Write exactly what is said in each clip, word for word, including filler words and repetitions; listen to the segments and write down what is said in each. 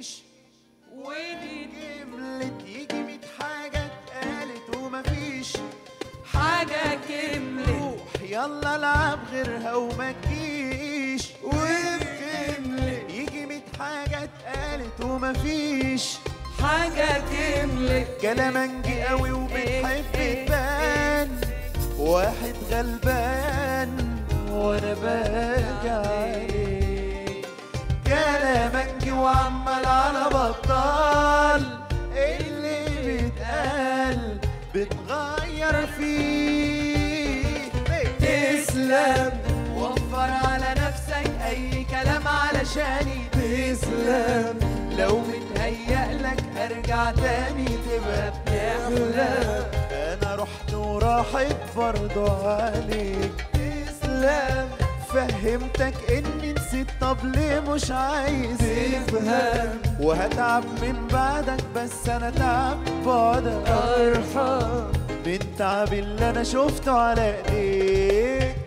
مفيش، ودي كملت يجي ميت حاجة اتقالت ومفيش حاجة كملت. روح يلا العب غيرها وما تجيش، وبكملت يجي ميت حاجة اتقالت ومفيش حاجة كملت. كلامنجي قوي وبتحب تبان واحد غلبان وانا باجي عليك. كلامنجي وعمال على بطال، اللي بيتقال بتغير فيه. تسلم وفر على نفسك اي كلام علشاني تسلم. لو متهيألك ارجع تاني تبقى بتحلم. انا رحت وراحت برضو عليك تسلم. فهمتك اني نسيت، طب ليه مش عايز تفهم؟ وهتعب من بعدك بس انا تعب بعدك ارحم من تعب اللي انا شفته على ايديك.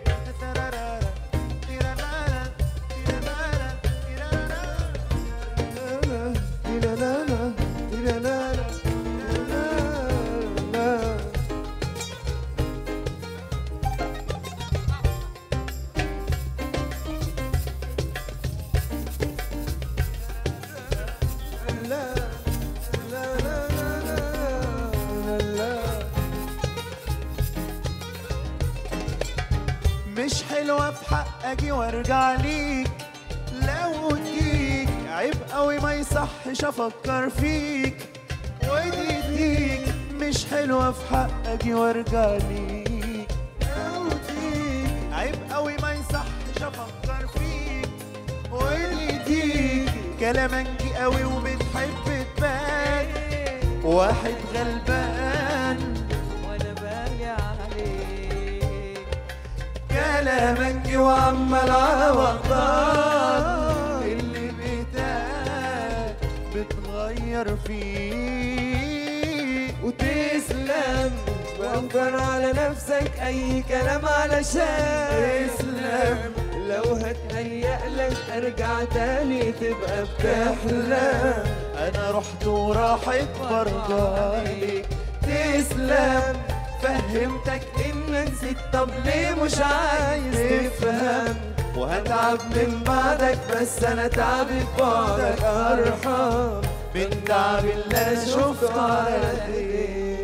مش حلوة في حق اجي وارجع ليك، لو تيجي عيب قوي ما يصحش افكر فيك ودي تيجي. مش حلوة في حق اجي وارجع ليك، لو تيجي عيب قوي ما يصحش افكر فيك ودي تيجي. كلامنجي قوي وبتحب تبان واحد غلبان وانا باجي عليك. كلامنجي وعمال على بطال، اللي بيتقال بتغير فيه. وتسلم وفر على نفسك اي كلام علشان تسلم. لو هتهيألك ارجع تاني تبقى بتحلم. انا رحت وراحت برضه عليك تسلم. فهمتك انك نسيت، طب ليه مش عايز تفهم؟ وهتعب من بعدك بس انا تعبي بعدك ارحم من تعب اللي انا شفته على ايديك.